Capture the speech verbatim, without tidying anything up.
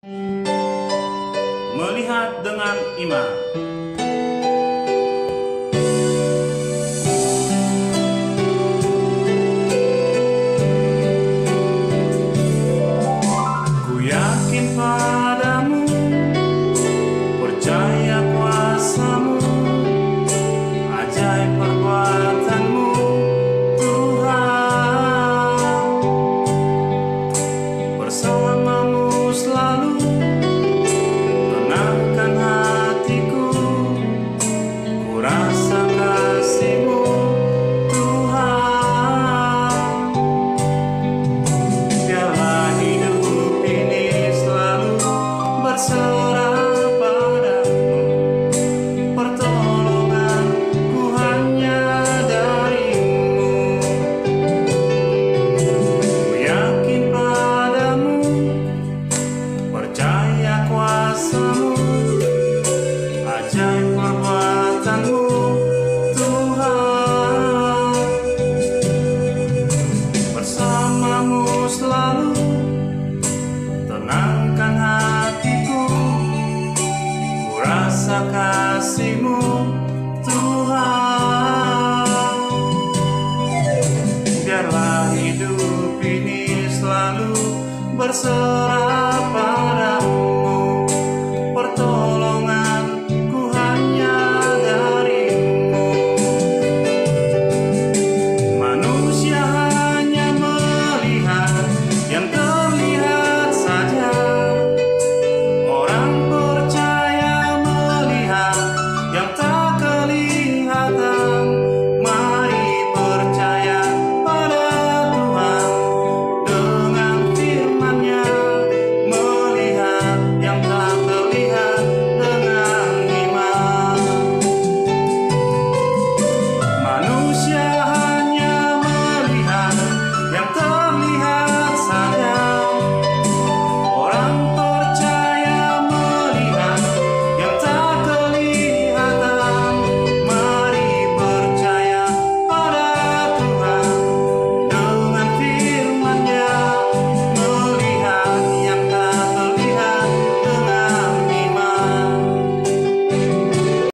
Melihat dengan iman. Ku yakin padamu, percaya kuasamu, ajaib perbuatanmu, Tuhan. Bersamamu selalu, tenangkan hatiku, ku rasa kasih-Mu, Tuhan. Biarlah hidup ini selalu berserah padamu, pertolonganku hanya dari-Mu. Ku yakin padamu, percaya kuasamu, ajaib perbuatanmu, Tuhan. Bersamamu selalu, tenangkan hatiku, ku rasa kasih-Mu, Tuhan. Biarlah hidup ini selalu berserah